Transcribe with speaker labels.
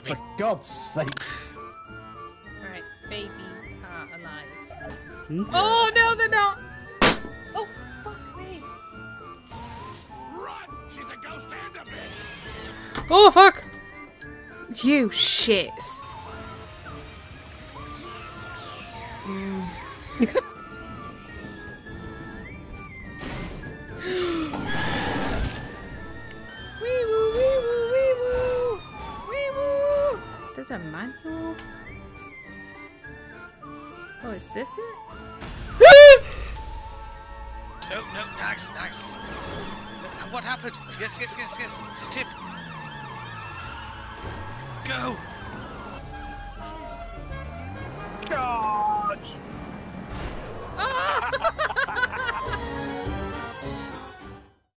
Speaker 1: me.
Speaker 2: For God's sake.
Speaker 3: Alright, babies are alive.
Speaker 2: Hmm?
Speaker 3: Oh no, they're not! Oh, fuck me.
Speaker 1: Run! She's a ghost and a bitch!
Speaker 3: Oh, fuck! You shits. Wee woo, wee woo, wee woo! Wee woo! There's a manual. Oh, is this it?
Speaker 1: No, no, nice, nice. What happened? Yes, yes, yes, yes. Tip. Go!
Speaker 2: Charge!
Speaker 3: Ah!